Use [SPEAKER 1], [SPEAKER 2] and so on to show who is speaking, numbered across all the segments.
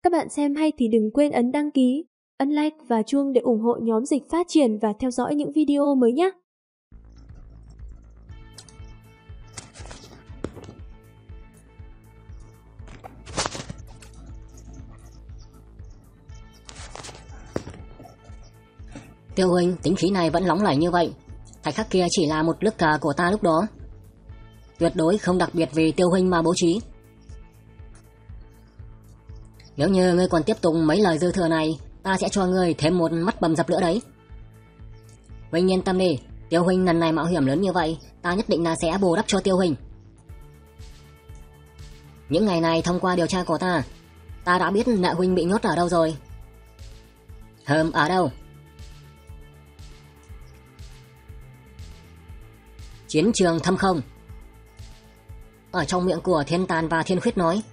[SPEAKER 1] Các bạn xem hay thì đừng quên ấn đăng ký, ấn like và chuông để ủng hộ nhóm Dịch Phát Triển và theo dõi những video mới nhé.
[SPEAKER 2] Tiêu huynh, tính khí này vẫn nóng nảy như vậy. Thạch khắc kia chỉ là một lướt cà của ta lúc đó, tuyệt đối không đặc biệt vì Tiêu huynh mà bố trí. Nếu như ngươi còn tiếp tục mấy lời dư thừa này, ta sẽ cho ngươi thêm một mắt bầm dập nữa đấy. Huynh yên tâm đi, Tiêu huynh lần này mạo hiểm lớn như vậy, ta nhất định là sẽ bù đắp cho Tiêu huynh. Những ngày này thông qua điều tra của ta đã biết Nạ huynh bị nhốt ở đâu rồi. Ở đâu? Chiến trường thâm không. Ở trong miệng của Thiên Tàn và Thiên Khuyết nói.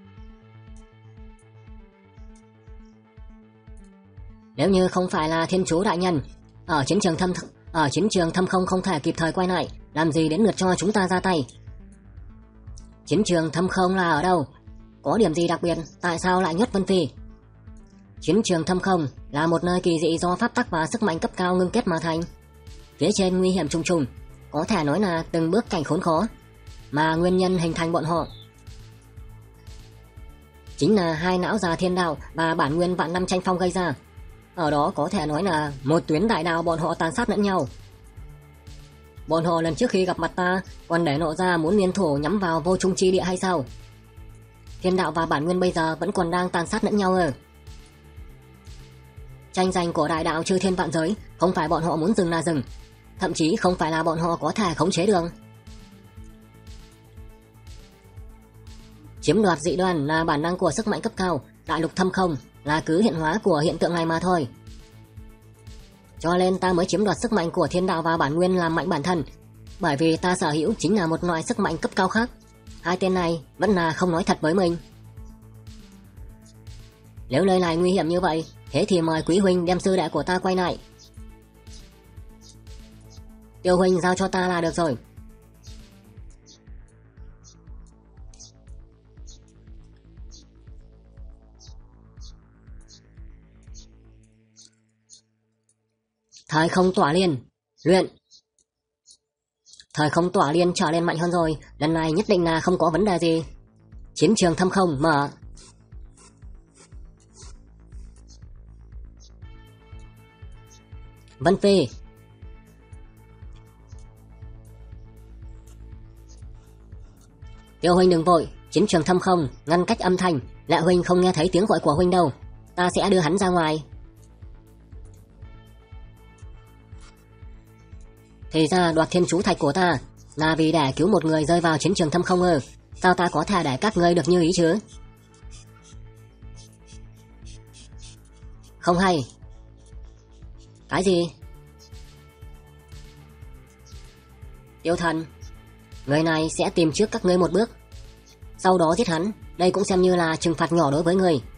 [SPEAKER 2] Nếu như không phải là Thiên Chú đại nhân ở chiến trường thâm không không thể kịp thời quay lại, làm gì đến lượt cho chúng ta ra tay. Chiến trường thâm không là ở đâu? Có điểm gì đặc biệt? Tại sao lại nhốt Vân Phi? Chiến trường thâm không là một nơi kỳ dị do pháp tắc và sức mạnh cấp cao ngưng kết mà thành. Phía trên nguy hiểm trùng trùng, có thể nói là từng bước cảnh khốn khó, mà nguyên nhân hình thành bọn họ chính là hai não già thiên đạo và bản nguyên vạn năm tranh phong gây ra. Ở đó có thể nói là một tuyến đại đạo bọn họ tàn sát lẫn nhau. Bọn họ lần trước khi gặp mặt ta còn để lộ ra muốn liên thủ nhắm vào vô trung chi địa hay sao? Thiên đạo và bản nguyên bây giờ vẫn còn đang tàn sát lẫn nhau à? Tranh giành của đại đạo chư thiên vạn giới không phải bọn họ muốn dừng là dừng, thậm chí không phải là bọn họ có thể khống chế được. Chiếm đoạt dị đoan là bản năng của sức mạnh cấp cao, đại lục thâm không là cứ hiện hóa của hiện tượng này mà thôi. Cho nên ta mới chiếm đoạt sức mạnh của thiên đạo và bản nguyên làm mạnh bản thân, bởi vì ta sở hữu chính là một loại sức mạnh cấp cao khác. Hai tên này vẫn là không nói thật với mình. Nếu nơi này nguy hiểm như vậy, thế thì mời quý huynh đem sư đệ của ta quay lại. Tiêu huynh giao cho ta là được rồi. Thời không tỏa liên, luyện. Thời không tỏa liên trở lên mạnh hơn rồi, lần này nhất định là không có vấn đề gì. Chiến trường thâm không mở. Vân Phi. Tiêu huynh đừng vội, chiến trường thâm không ngăn cách âm thanh, Lệ huynh không nghe thấy tiếng gọi của huynh đâu, ta sẽ đưa hắn ra ngoài. Thì ra đoạt thiên chú thạch của ta là vì để cứu một người rơi vào chiến trường thâm không ư? Sao ta có thể để các ngươi được như ý chứ? Không hay. Cái gì? Tiêu thần, người này sẽ tìm trước các ngươi một bước, sau đó giết hắn. Đây cũng xem như là trừng phạt nhỏ đối với ngươi.